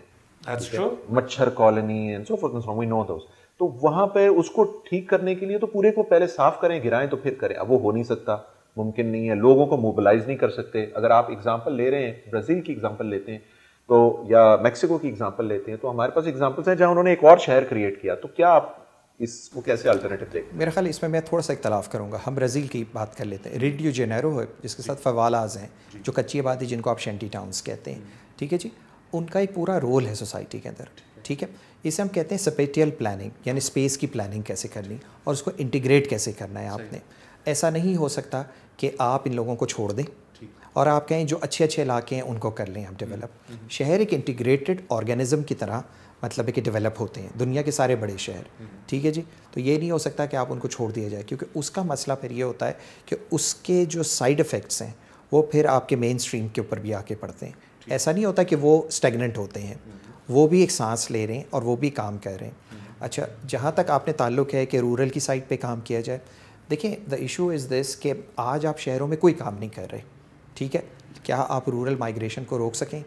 B: Machar colony and so forth and so on, we know those. تو وہاں پہ اس کو ٹھیک کرنے کے لیے تو پورے کو پہلے صاف کریں، گرائیں تو پھر کریں۔ اب وہ ہو نہیں سکتا، ممکن نہیں ہے، لوگوں کو موبلائز نہیں کر سکتے۔ اگر آپ اگزامپل لے رہے ہیں، برازیل کی اگزامپل لیتے ہیں تو، یا میکسیکو کی اگزامپل لیتے ہیں، تو ہمارے پاس اگزامپلس ہیں جہاں انہوں نے ایک اور شہر کریٹ کیا۔ تو کیا آپ اس کو کیسے الٹرنیٹو دیکھیں؟
C: میرا خیال اس میں تھوڑا سا اختلاف کروں گا۔ ہم برازیل کی بات کر لیتے ہیں، ریڈیو جینیرو ہے جس کے ساتھ فوالاز ہیں، جو کچی آبادی جن کو آپ شینٹی ٹاؤنز کہتے ہیں، ٹھیک ہے جی۔ ان کا ایک پورا رول ہے سوسائٹی کے اندر، ٹھیک ہے۔ اسے ہم کہتے ہیں سپیٹیل پلاننگ، یعنی اسپیس کی پلاننگ کیسے کرنی اور اس کو انٹیگریٹ کیسے کرنا ہے آپ نے۔ ایسا نہیں ہو سکتا کہ آپ ان لوگوں کو چھوڑ دیں اور آپ کہیں جو اچھے اچھے علاقے ہیں ان کو کر لیں آپ ڈیولپ۔ شہر ایک انٹیگریٹڈ آرگینزم کی طرح مطلب ہے کہ ڈیولپ ہوتے ہیں دنیا کے سارے بڑے شہر، ٹھیک ہے جی۔ تو یہ نہیں ہو سکتا کہ آپ ان کو چھوڑ دیا جائے، کیونکہ اس کا مسئلہ پھر یہ ہوتا ہے کہ اس کے جو سائیڈ افیکٹس ہیں وہ پھر آپ کے مین اسٹریم کے اوپر بھی آ کے پڑتے ہیں۔ ایسا نہیں ہوتا کہ وہ اسٹیگننٹ ہوتے ہیں، وہ بھی ایک سانس لے رہے ہیں اور وہ بھی کام کر رہے ہیں۔ اچھا، جہاں تک آپ نے تعلق ہے کہ رورل کی سائڈ پہ کام کیا جائے، دیکھیں دا ایشو از دس کہ آج آپ شہروں میں کوئی کام نہیں کر رہے، ٹھیک ہے۔ کیا آپ رورل مائیگریشن کو روک سکیں؟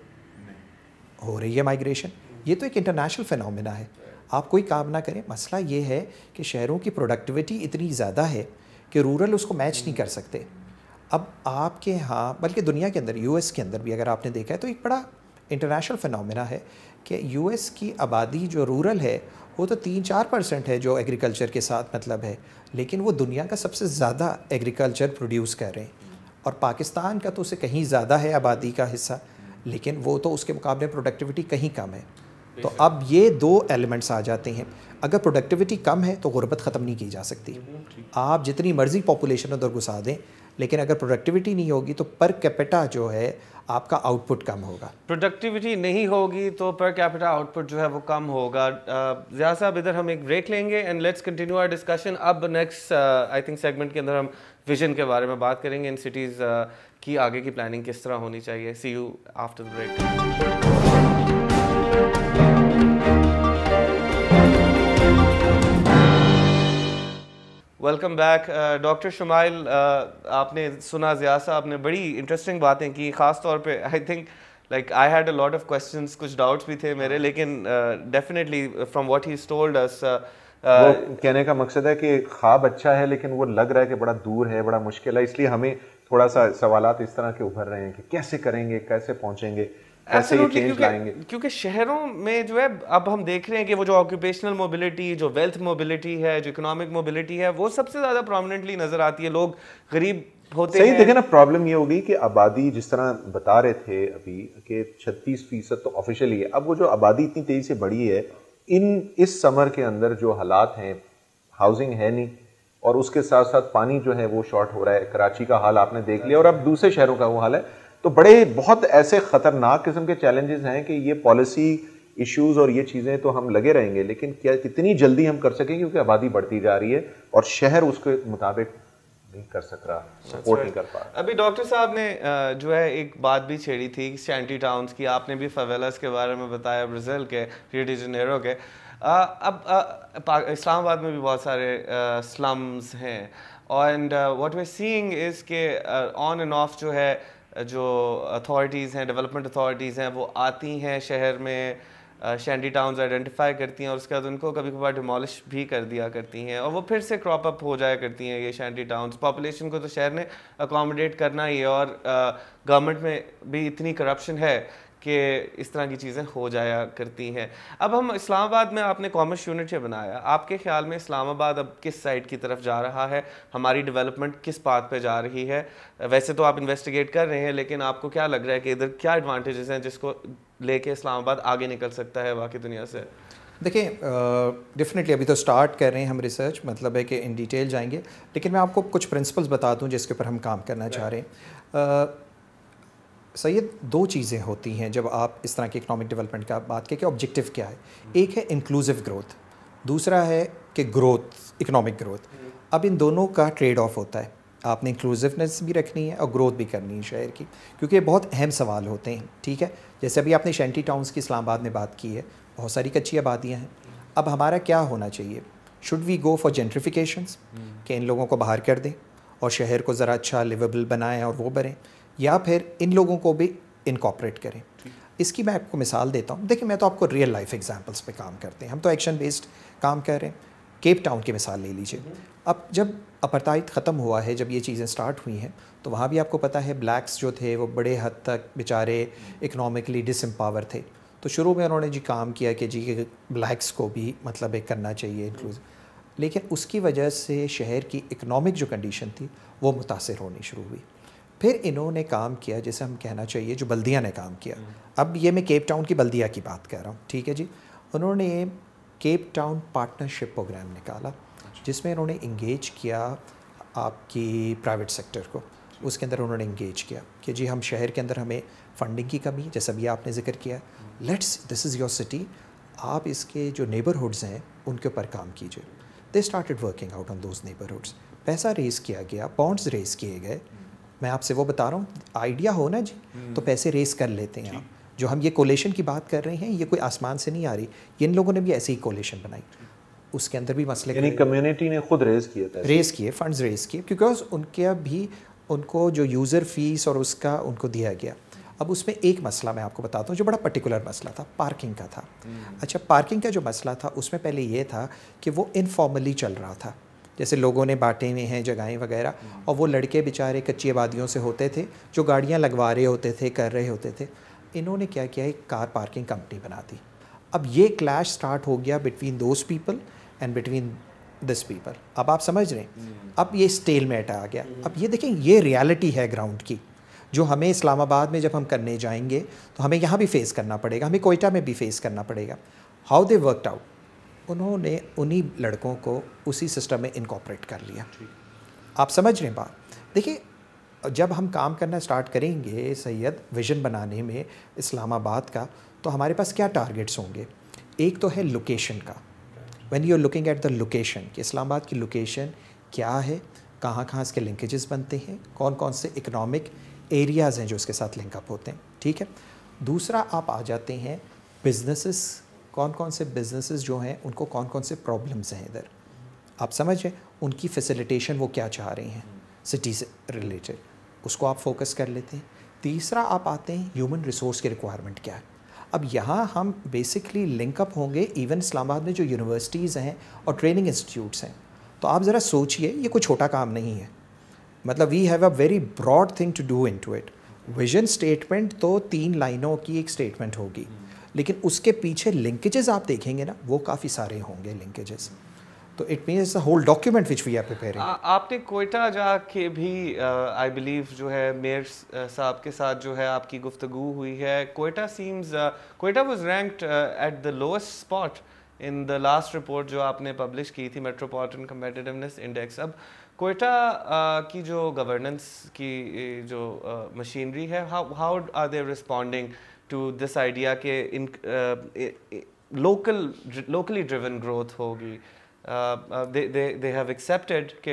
C: ہو رہی ہے مائیگریشن، یہ تو ایک انٹرنیشنل فینومینا ہے، آپ کوئی کام نہ کریں۔ مسئلہ یہ ہے کہ شہروں کی پروڈکٹیوٹی اتنی زیادہ ہے کہ رورل اس کو میچ نہیں کر سکتے۔ اب آپ کے ہاں، بلکہ دنیا کے اندر، یو ایس کے اندر بھی اگر آپ نے دیکھا ہے تو ایک بڑا انٹرنیشنل فینومینا ہے کہ یو ایس کی آبادی جو رورل ہے وہ تو 3-4% ہے جو ایگریکلچر کے ساتھ مطلب ہے، لیکن وہ دنیا کا سب سے زیادہ ایگریکلچر پروڈیوس کر رہے ہیں، اور پاکستان کا تو اسے کہیں زیادہ ہے آبادی کا حصہ، لیکن وہ تو اس کے مقابلے پروڈکٹیوٹی کہیں کم ہے۔ تو اب یہ 2 ایلیمنٹس آ جاتے ہیں. اگر پروڈکٹیوٹی کم ہے تو غربت ختم نہیں کی جا سکتی. آپ جتنی مرضی پاپولیشن ادھر گھسا دیں لیکن اگر پروڈکٹیوٹی نہیں ہوگی تو پر کیپٹا جو ہے آپ کا آؤٹ پٹ کم ہوگا.
A: پروڈکٹیوٹی نہیں ہوگی تو پر کیپٹا آؤٹ پٹ جو ہے وہ کم ہوگا. ضیاء صاحب ادھر ہم ایک بریک لیں گے and let's continue our discussion. اب نیکسٹ آئی تھنک سیگمنٹ کے اندر ہم ویژن کے بارے میں بات کریں گے, ان سٹیز کی آگے کی پلاننگ کس طرح ہونی چاہیے. See you after the break. Welcome back. Doctor Shumail, آپ نے سنا ضیاء صاحب نے بڑی انٹرسٹنگ باتیں کی, خاص طور پہ I think like I had a lot of questions, کچھ ڈاؤٹس بھی تھے میرے, لیکن definitely from what he is told us,
B: وہ کہنے کا مقصد ہے کہ خواب اچھا ہے لیکن وہ لگ رہا ہے کہ بڑا دور ہے, بڑا مشکل ہے, اس لیے ہمیں تھوڑا سا سوالات اس طرح کے ابھر رہے ہیں کہ کیسے کریں گے, کیسے پہنچیں گے, کیسے یہ چینج لائیں گے.
A: کیونکہ شہروں میں جو ہے اب ہم دیکھ رہے ہیں کہ وہ جو آکوپیشنل موبلٹی, جو ویلتھ موبلٹی ہے, جو اکنامک موبلٹی ہے, وہ سب سے زیادہ پرومیننٹلی نظر آتی ہے. لوگ غریب ہوتے ہیں.
B: صحیح دیکھیں نا, پرابلم یہ ہوگی کہ آبادی جس طرح بتا رہے تھے ابھی کہ 36% تو آفیشلی ہے. اب وہ جو آبادی اتنی تیزی سے بڑھی ہے, اس سمر کے اندر جو حالات ہیں, ہاؤسنگ ہے نہیں, اور اس کے ساتھ ساتھ پانی جو ہے وہ شارٹ ہو رہا ہے. کراچی کا حال آپ نے دیکھ لیا اور اب دوسرے شہروں کا وہ حال ہے. تو بہت ایسے خطرناک قسم کے چیلنجز ہیں کہ یہ پالیسی ایشوز اور یہ چیزیں تو ہم لگے رہیں گے, لیکن کتنی جلدی ہم کر سکیں, کیونکہ آبادی بڑھتی جا رہی ہے اور شہر اس کے مطابق نہیں کر سک رہا, سپورٹ نہیں کر پا رہا.
A: ابھی ڈاکٹر صاحب نے جو ہے ایک بات بھی چھیڑی تھی شینٹی ٹاؤنز کی, آپ نے بھی فیویلاز کے بارے میں بتایا, برازیل کے, ریو ڈی جنیرو کے. اب اسلام آباد میں بھی بہت سارے سلمز ہیں, اینڈ واٹ وی سینگ از کہ آن اینڈ آف جو ہے جو اتھارٹیز ہیں, ڈیولپمنٹ اتھارٹیز ہیں, وہ آتی ہیں شہر میں, شینٹی ٹاؤنز آئیڈینٹیفائی کرتی ہیں اور اس کے بعد ان کو کبھی کبھار ڈیمالش بھی کر دیا کرتی ہیں, اور وہ پھر سے کراپ اپ ہو جایا کرتی ہیں یہ شینٹی ٹاؤنز. پاپولیشن کو تو شہر نے اکاموڈیٹ کرنا ہی ہے, اور گورنمنٹ میں بھی اتنی کرپشن ہے کہ اس طرح کی چیزیں ہو جایا کرتی ہیں. اب ہم اسلام آباد میں, آپ نے کامرس یونٹ بنایا, آپ کے خیال میں اسلام آباد اب کس سائڈ کی طرف جا رہا ہے, ہماری ڈیولپمنٹ کس پاتھ پہ جا رہی ہے؟ ویسے تو آپ انویسٹیگیٹ کر رہے ہیں, لیکن آپ کو کیا لگ رہا ہے کہ ادھر کیا ایڈوانٹیجز ہیں جس کو لے کے اسلام آباد آگے نکل سکتا ہے باقی دنیا سے؟
C: دیکھیں ڈیفینیٹلی ابھی تو سٹارٹ کر رہے ہیں ہم ریسرچ, مطلب ہے کہ ان ڈیٹیل جائیں گے, لیکن میں آپ کو کچھ پرنسپلز بتا دوں جس کے اوپر ہم کام کرنا چاہ رہے ہیں. سید, 2 چیزیں ہوتی ہیں جب آپ اس طرح کی اکنامک ڈیولپمنٹ کا بات کریں کہ آبجیکٹیو کیا ہے. ایک ہے انکلوسیو گروتھ, دوسرا ہے کہ گروتھ, اکنامک گروتھ. اب ان دونوں کا ٹریڈ آف ہوتا ہے, آپ نے انکلوسیونیس بھی رکھنی ہے اور گروتھ بھی کرنی ہے شہر کی, کیونکہ یہ بہت اہم سوال ہوتے ہیں. ٹھیک ہے, جیسے ابھی آپ نے شینٹی ٹاؤنز کی اسلام آباد میں بات کی ہے, بہت ساری کچی آبادیاں ہیں. اب ہمارا کیا ہونا چاہیے, شوڈ وی گو فار جینٹریفیکیشنس, کہ ان لوگوں کو باہر کر دیں اور شہر کو ذرا اچھا لیویبل بنائیں اور وہ بنیں, یا پھر ان لوگوں کو بھی انکارپوریٹ کریں. اس کی میں آپ کو مثال دیتا ہوں. دیکھیں, میں تو آپ کو ریئل لائف ایگزامپلس پہ کام کرتے ہیں, ہم تو ایکشن بیسڈ کام کر رہے ہیں. کیپ ٹاؤن کی مثال لے لیجیے. اب جب اپارٹائڈ ختم ہوا ہے, جب یہ چیزیں سٹارٹ ہوئی ہیں, تو وہاں بھی آپ کو پتہ ہے بلیکس جو تھے وہ بڑے حد تک بیچارے اکنامکلی ڈس امپاور تھے. تو شروع میں انہوں نے جی کام کیا کہ جی بلیکس کو بھی مطلب ایک کرنا چاہیے انکلوزیو, لیکن اس کی وجہ سے شہر کی اکنامک جو کنڈیشن تھی وہ متاثر ہونی شروع ہوئی. پھر انہوں نے کام کیا, جیسے ہم کہنا چاہیے جو بلدیہ نے کام کیا. اب یہ میں کیپ ٹاؤن کی بلدیہ کی بات کر رہا ہوں, ٹھیک ہے جی. انہوں نے کیپ ٹاؤن پارٹنرشپ پروگرام نکالا, جس میں انہوں نے انگیج کیا آپ کی پرائیویٹ سیکٹر کو. اس کے اندر انہوں نے انگیج کیا کہ جی ہم شہر کے اندر ہمیں فنڈنگ کی کمی, جیسا بھی آپ نے ذکر کیا, دس از یور سٹی, آپ اس کے جو نیبرہڈز ہیں ان کے اوپر کام کیجیے. They started working out on those neighbourhoods. پیسہ ریز کیا گیا, بانڈز ریز کیے گئے. میں آپ سے وہ بتا رہا ہوں, آئیڈیا ہو نا جی, تو پیسے ریز کر لیتے ہیں آپ. جو ہم یہ کولیشن کی بات کر رہے ہیں, یہ کوئی آسمان سے نہیں آ رہی, یہ ان لوگوں نے بھی ایسی ہی کولیشن بنائی. اس کے اندر بھی مسئلے,
B: یعنی کمیونٹی نے خود ریز کیے,
C: فنڈز ریز کیے, کیونکہ ان کے بھی ان کو جو یوزر فیس اور اس کا ان کو دیا گیا. اب اس میں ایک مسئلہ میں آپ کو بتاتا ہوں جو بڑا پرٹیکولر مسئلہ تھا, پارکنگ کا تھا. اچھا, پارکنگ کا جو مسئلہ تھا اس میں پہلے یہ تھا کہ وہ انفارملی چل رہا تھا, جیسے لوگوں نے بانٹے ہوئے ہیں جگہیں وغیرہ, اور وہ لڑکے بیچارے کچی آبادیوں سے ہوتے تھے جو گاڑیاں لگوا رہے ہوتے تھے, کر رہے ہوتے تھے. انہوں نے کیا کیا, ایک کار پارکنگ کمپنی بنا دی. اب یہ کلیش سٹارٹ ہو گیا between those people and between this people. اب آپ سمجھ رہے ہیں, اب یہ اسٹیل میٹ آ گیا. اب یہ دیکھیں, یہ ریالٹی ہے گراؤنڈ کی. جو ہمیں اسلام آباد میں جب ہم کرنے جائیں گے تو ہمیں یہاں بھی فیس کرنا پڑے گا, ہمیں کوئٹہ میں بھی فیس کرنا پڑے گا. ہاؤ دے ورکڈ آؤٹ, انہوں نے انہی لڑکوں کو اسی سسٹم میں انکارپوریٹ کر لیا. آپ سمجھ رہے ہیں بات؟ دیکھیے جب ہم کام کرنا سٹارٹ کریں گے سید ویژن بنانے میں اسلام آباد کا, تو ہمارے پاس کیا ٹارگیٹس ہوں گے. ایک تو ہے لوکیشن کا, when you are looking at the location کہ اسلام آباد کی لوکیشن کیا ہے, کہاں کہاں اس کے لنکیجز بنتے ہیں, کون کون سے اکنامک ایریاز ہیں جو اس کے ساتھ لنک اپ ہوتے ہیں. ٹھیک ہے. دوسرا آپ آ جاتے ہیں بزنسز, کون کون سے بزنسز جو ہیں ان کو کون کون سے پرابلمز ہیں ادھر, آپ سمجھیں ان کی فیسیلیٹیشن وہ کیا چاہ رہے ہیں سٹی سے ریلیٹڈ, اس کو آپ فوکس کر لیتے ہیں. تیسرا آپ آتے ہیں ہیومن ریسورس کی ریکوائرمنٹ کیا ہے. اب یہاں ہم بیسکلی لنک اپ ہوں گے ایون اسلام آباد میں جو یونیورسٹیز ہیں اور ٹریننگ انسٹیٹیوٹس ہیں. تو آپ ذرا سوچئے یہ کوئی چھوٹا کام نہیں ہے, مطلب we have a very broad thing to do into it. Vision statement تو 3 لائنوں کی ایک اسٹیٹمنٹ ہوگی, لیکن اس کے پیچھے لنکیجز آپ دیکھیں گے نا وہ کافی سارے ہوں گے لنکیجز. تو it means the whole document which we are preparing.
A: آپ نے کوئٹہ جا کے بھی آئی بلیو جو ہے میئر صاحب کے ساتھ جو ہے آپ کی گفتگو ہوئی ہے. Quetta was ranked at the lowest spot in the last report جو آپ نے پبلش کی تھی, میٹروپولیٹن کمپیٹیٹیونیس انڈیکس. اب کوئٹہ کی جو گورننس کی جو مشینری ہے, how are they responding to this idea کہ لوکلی ڈریون گروتھ ہوگی. they have accepted کہ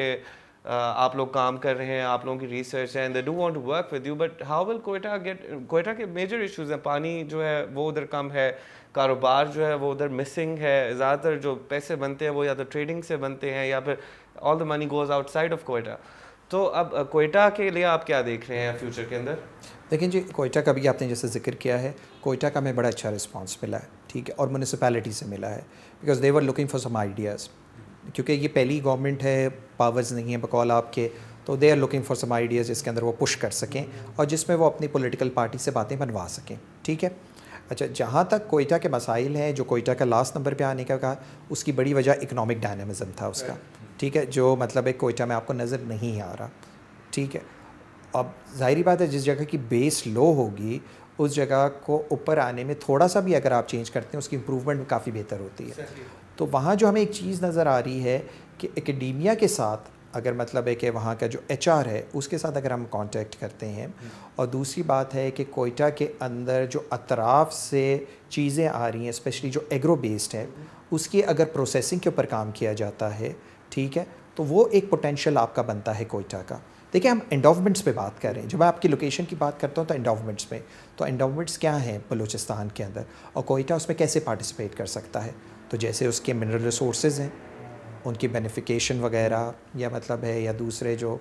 A: آپ لوگ کام کر رہے ہیں, آپ لوگوں کی ریسرچ ہے, and they do want to work with you, but how will Quetta کے میجر ایشوز ہیں. پانی جو ہے وہ ادھر کم ہے, کاروبار جو ہے وہ ادھر مسنگ ہے, زیادہ تر جو پیسے بنتے ہیں وہ یا تو ٹریڈنگ سے بنتے ہیں یا پھر all the money goes outside of Quetta. تو اب کوئٹہ کے لیے آپ کیا دیکھ رہے ہیں فیوچر کے اندر؟
C: دیکھیں جی کوئٹہ کا بھی آپ نے جیسے ذکر کیا ہے, کوئٹہ کا ہمیں بڑا اچھا رسپانس ملا ہے. ٹھیک ہے. اور میونسپیلٹی سے ملا ہے because they were looking for some ideas, کیونکہ یہ پہلی گورنمنٹ ہے, پاورز نہیں ہیں بقول آپ کے, تو they are looking for some ideas جس کے اندر وہ پش کر سکیں اور جس میں وہ اپنی پولیٹیکل پارٹی سے باتیں بنوا سکیں. ٹھیک ہے. اچھا جہاں تک کوئٹہ کے مسائل ہیں, جو کوئٹہ کا لاسٹ نمبر پہ آنے کا کہا, اس کی بڑی وجہ اکنامک ڈائنامزم تھا اس کا. ٹھیک ہے. جو مطلب ہے کوئٹہ میں آپ کو نظر نہیں آ رہا. ٹھیک ہے. اب ظاہری بات ہے جس جگہ کی بیس لو ہوگی اس جگہ کو اوپر آنے میں تھوڑا سا بھی اگر آپ چینج کرتے ہیں اس کی امپروومنٹ کافی بہتر ہوتی ہے. تو وہاں جو ہمیں ایک چیز نظر آ رہی ہے کہ اکیڈیمیا کے ساتھ اگر مطلب ہے کہ وہاں کا جو ایچ آر ہے اس کے ساتھ اگر ہم کانٹیکٹ کرتے ہیں, اور دوسری بات ہے کہ کوئٹہ کے اندر جو اطراف سے چیزیں آ رہی ہیں اسپیشلی جو ایگرو بیسڈ ہے اس کی اگر پروسیسنگ کے اوپر کام کیا جاتا ہے, ٹھیک ہے, تو وہ ایک پوٹینشیل آپ کا بنتا ہے کوئٹہ کا. دیکھیں ہم انڈاومنٹس پہ بات کر رہے ہیں, جب میں آپ کی لوکیشن کی بات کرتا ہوں تو انڈاومنٹس پہ, تو انڈاومنٹس کیا ہیں بلوچستان کے اندر, اور کوئٹہ اس میں کیسے پارٹیسپیٹ کر سکتا ہے. تو جیسے اس کے منرل ریسورسز ہیں, ان کی بینیفیکیشن وغیرہ, یا مطلب ہے یا دوسرے جو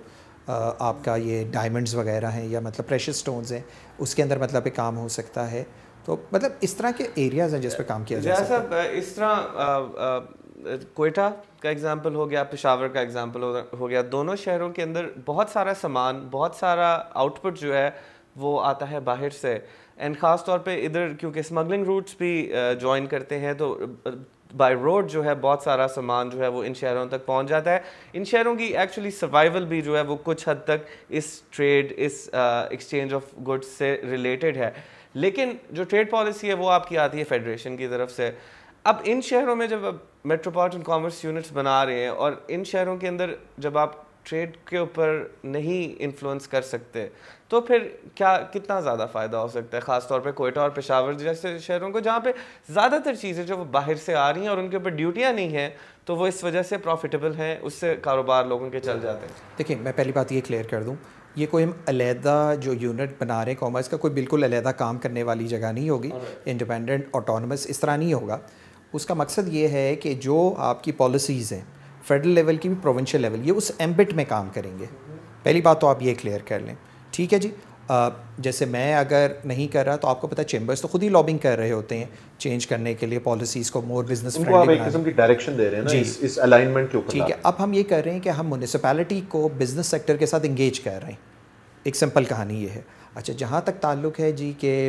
C: آپ کا یہ ڈائمنڈز وغیرہ ہیں یا مطلب پریشس سٹونز ہیں, اس کے اندر مطلب کام ہو سکتا ہے. تو مطلب اس طرح کے ایریاز ہیں جس پہ کام کیا جا سکتا ہے.
A: اس طرح کوئٹہ کا ایگزامپل ہو گیا, پشاور کا ایگزامپل ہو گیا, دونوں شہروں کے اندر بہت سارا سامان, بہت سارا آؤٹ پٹ جو ہے وہ آتا ہے باہر سے, اینڈ خاص طور پہ ادھر کیونکہ اسمگلنگ روٹس بھی جوائن کرتے ہیں, تو بائی روڈ جو ہے بہت سارا سامان جو ہے وہ ان شہروں تک پہنچ جاتا ہے. ان شہروں کی ایکچولی سروائیول بھی جو ہے وہ کچھ حد تک اس ٹریڈ, اس ایکسچینج آف گڈس سے ریلیٹڈ ہے. لیکن جو ٹریڈ پالیسی ہے وہ آپ کی آتی ہے فیڈریشن کی طرف سے. اب ان شہروں میں جب میٹروپولیٹن کامرس یونٹس بنا رہے ہیں, اور ان شہروں کے اندر جب آپ ٹریڈ کے اوپر نہیں انفلوئنس کر سکتے, تو پھر کتنا زیادہ فائدہ ہو سکتا ہے, خاص طور پہ کوئٹہ اور پشاور جیسے شہروں کو جہاں پہ زیادہ تر چیزیں جو وہ باہر سے آ رہی ہیں اور ان کے اوپر ڈیوٹیاں نہیں ہیں, تو وہ اس وجہ سے پروفیٹیبل ہیں, اس سے کاروبار لوگوں کے چل جاتے ہیں.
C: دیکھیں میں پہلی بات یہ کلیئر کر دوں, یہ کوئی ہم علیحدہ جو یونٹ بنا رہے ہیں کامرس کا, کوئی بالکل علیحدہ کام کرنے والی جگہ نہیں ہوگی, انڈیپینڈنٹ آٹونومس اس طرح نہیں ہوگا. اس کا مقصد یہ ہے کہ جو آپ کی پالیسیز ہیں فیڈرل لیول کی بھی پروونشل لیول, یہ اس ایمبٹ میں کام کریں گے. پہلی بات تو آپ یہ کلیئر کر لیں. ٹھیک ہے جی. جیسے میں اگر نہیں کر رہا تو آپ کو پتہ چیمبرز تو خود ہی لابنگ کر رہے ہوتے ہیں چینج کرنے کے لیے پالیسیز کو مور بزنس فرینڈلی بنانے.
B: ایک قسم کی ڈائریکشن دے رہے ہیں نا اس الائنمنٹ کے اوپر.
C: ٹھیک ہے. اب ہم یہ کر رہے ہیں کہ ہم میونسپیلٹی کو بزنس سیکٹر کے ساتھ انگیج کر رہے ہیں. ایک سمپل کہانی یہ ہے. اچھا جہاں تک تعلق ہے جی کہ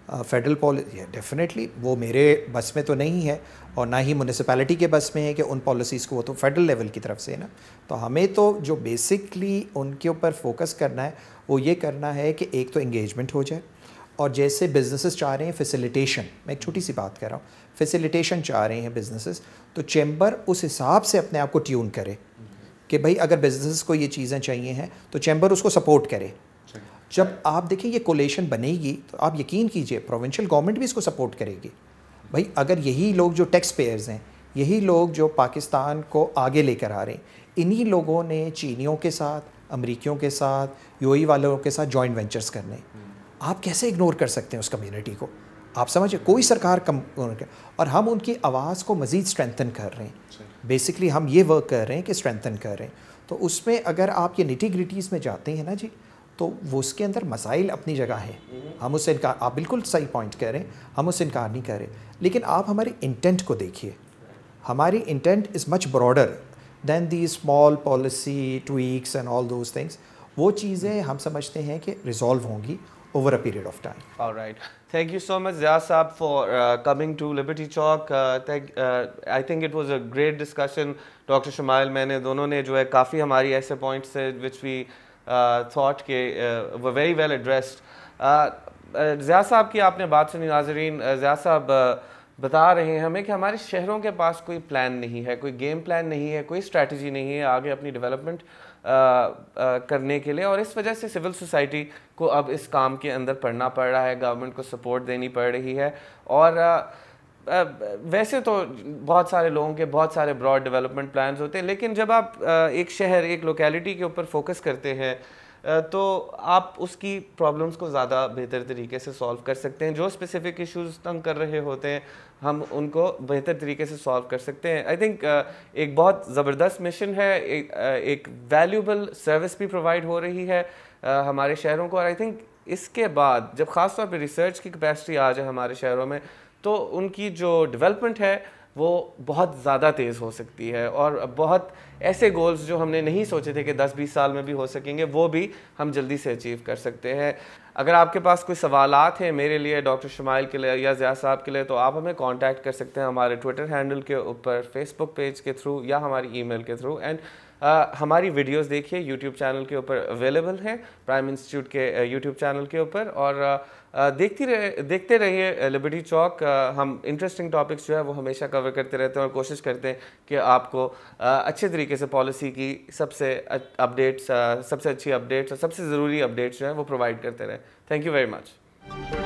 C: फेडरल पॉलिसी डेफिनेटली वो मेरे बस में तो नहीं है और ना ही म्यूनिसिपैलिटी के बस में है कि उन पॉलिसीज़ को, वो तो फेडरल लेवल की तरफ से है ना। तो हमें तो जो बेसिकली उनके ऊपर फोकस करना है वो ये करना है कि एक तो इंगेजमेंट हो जाए, और जैसे बिजनेसेस चाह रहे हैं फैसिलिटेशन, मैं एक छोटी सी बात कर रहा हूँ, फैसिलिटेशन चाह रहे हैं बिजनेसेस, तो चैम्बर उस हिसाब से अपने आप को ट्यून करे कि भाई अगर बिजनेसेस को ये चीज़ें चाहिए हैं तो चैम्बर उसको सपोर्ट करे। जब आप देखें ये कोलेशन बनेगी तो आप यकीन कीजिए प्रोविंशियल गवर्नमेंट भी इसको सपोर्ट करेगी। भाई अगर यही लोग जो टैक्स पेयर्स हैं, यही लोग जो पाकिस्तान को आगे लेकर आ रहे हैं, इन्हीं लोगों ने चीनियों के साथ, अमरीकियों के साथ, यूएई वालों के साथ जॉइंट वेंचर्स करने, आप कैसे इग्नोर कर सकते हैं उस कम्युनिटी को? आप समझिए कोई सरकार कम, और हम उनकी आवाज़ को मज़ीद स्ट्रेंथन कर रहे हैं। बेसिकली हम ये वर्क कर रहे हैं कि स्ट्रेंथन कर रहे हैं। तो उसमें अगर आप ये निटी ग्रिटीज़ में जाते हैं ना जी, तो वो उसके अंदर मसाइल अपनी जगह है, हम उससे इनकार, आप बिल्कुल सही पॉइंट कह रहे हैं, हम उससे इनकार नहीं कर रहे, लेकिन आप हमारी इंटेंट को देखिए। हमारी intent is much broader than the small policy tweaks and all those things. वो चीज़ें हम समझते हैं कि रिजॉल्व होंगी over a period of time.
A: All right. Thank you so much, Zia Saab, for coming to Liberty Chowk. I think it was a great discussion. Dr. Shimail, मैंने दोनों ने जो है काफ़ी हमारी ऐसे points थे which we thought के were very well addressed. Zia Saab की आपने बात सुनी नाज़रीन। Zia Saab बता रहे हैं हमें कि हमारे शहरों के पास कोई प्लान नहीं है, कोई गेम प्लान नहीं है, कोई स्ट्रैटेजी नहीं है आगे अपनी डेवलपमेंट करने के लिए, और इस वजह से सिविल सोसाइटी को अब इस काम के अंदर पड़ना पड़ रहा है, गवर्नमेंट को सपोर्ट देनी पड़ रही है। और वैसे तो बहुत सारे लोगों के बहुत सारे ब्रॉड डेवलपमेंट प्लान्स होते हैं, लेकिन जब आप एक शहर, एक लोकेलिटी के ऊपर फोकस करते हैं तो आप उसकी प्रॉब्लम्स को ज़्यादा बेहतर तरीके से सॉल्व कर सकते हैं। जो स्पेसिफिक इश्यूज तंग कर रहे होते हैं हम उनको बेहतर तरीके से सॉल्व कर सकते हैं। आई थिंक एक बहुत ज़बरदस्त मिशन है, एक वैल्यूबल सर्विस भी प्रोवाइड हो रही है हमारे शहरों को। और आई थिंक इसके बाद जब ख़ास तौर पे रिसर्च की कैपेसिटी आ जाए हमारे शहरों में, तो उनकी जो डेवलपमेंट है वो बहुत ज़्यादा तेज़ हो सकती है, और बहुत ऐसे गोल्स जो हमने नहीं सोचे थे कि 10-20 साल में भी हो सकेंगे, वो भी हम जल्दी से अचीव कर सकते हैं। अगर आपके पास कोई सवालात हैं मेरे लिए, डॉक्टर शिमाइल के लिए या ज़िया साहब के लिए, तो आप हमें कांटेक्ट कर सकते हैं हमारे ट्विटर हैंडल के ऊपर, फेसबुक पेज के थ्रू या हमारी ईमेल के थ्रू। एंड हमारी वीडियोस देखिए यूट्यूब चैनल के ऊपर अवेलेबल हैं, प्राइम इंस्टीट्यूट के यूट्यूब चैनल के ऊपर, और देखते रहिए लिबर्टी चौक। हम इंटरेस्टिंग टॉपिक्स जो है वो हमेशा कवर करते रहते हैं और कोशिश करते हैं कि आपको अच्छे तरीके से पॉलिसी की सबसे अपडेट्स, सबसे अच्छी अपडेट्स और सबसे ज़रूरी अपडेट्स जो हैं वो प्रोवाइड करते रहें। Thank you very much.